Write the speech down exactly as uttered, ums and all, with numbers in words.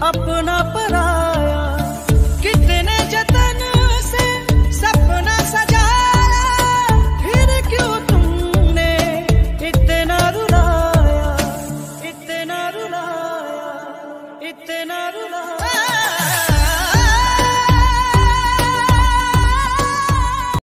अपना पराया। कितने जतन से सपना सजाया, फिर क्यों तुमने इतना रुलाया, इतना रुलाया, इतना रुलाया।